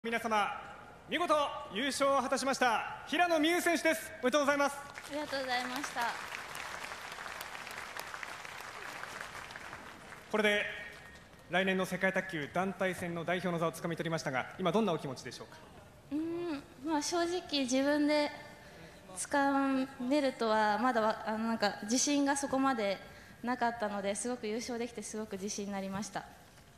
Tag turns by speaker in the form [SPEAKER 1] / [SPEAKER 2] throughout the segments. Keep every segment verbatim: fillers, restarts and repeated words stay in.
[SPEAKER 1] 皆様、見事優勝を果たしました平野美宇選手です。おめでとうございます。
[SPEAKER 2] ありがとうございました。
[SPEAKER 1] これで来年の世界卓球団体戦の代表の座をつかみ取りましたが、今どんなお気持ちでしょうか。
[SPEAKER 2] うーん、まあ、正直自分で掴めるとはまだわあのなんか自信がそこまでなかったので、すごく優勝できてすごく自信になりました。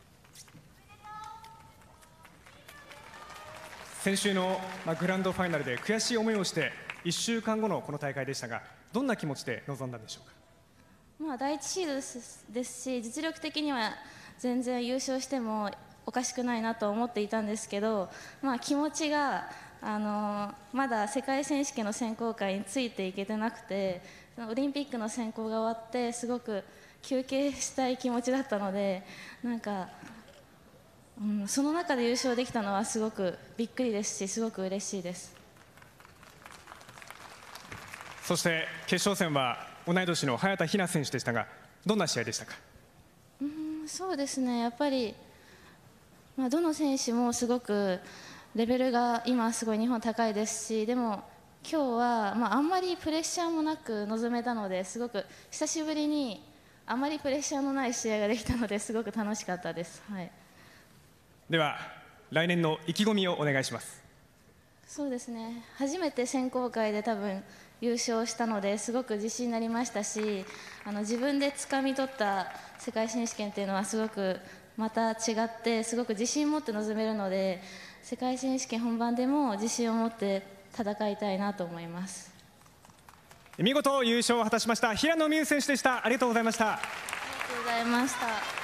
[SPEAKER 1] 先週のグランドファイナルで悔しい思いをしていっしゅうかんごのこの大会でしたが、どんな気持ちで臨んだんでしょうか。
[SPEAKER 2] まあ、第一シードですですし、実力的には全然優勝してもおかしくないなと思っていたんですけど、まあ、気持ちが、あのまだ世界選手権の選考会についていけてなくて、オリンピックの選考が終わってすごく休憩したい気持ちだったので、なんか、うん、その中で優勝できたのはすごくびっくりですし、すごく嬉しいです。
[SPEAKER 1] そして決勝戦は同い年の早田ひな選手でしたが、どんな試合でしたか。
[SPEAKER 2] うん、そうですね、やっぱり、まあ、どの選手もすごくレベルが今すごい日本高いですし、でも今日は、まあ、あんまりプレッシャーもなく臨めたので、すごく久しぶりにあまりプレッシャーのない試合ができたので、すごく楽しかったです。はい、
[SPEAKER 1] では来年の意気込みをお願いします。
[SPEAKER 2] そうですね、初めて選考会で多分優勝したので、すごく自信になりましたし、あの自分で掴み取った世界選手権っていうのはすごくまた違って、すごく自信を持って臨めるので、世界選手権本番でも自信を持って戦いたいなと思います。
[SPEAKER 1] 見事優勝を果たしました平野美宇選手でした。ありがとうございました。
[SPEAKER 2] ありがとうございました。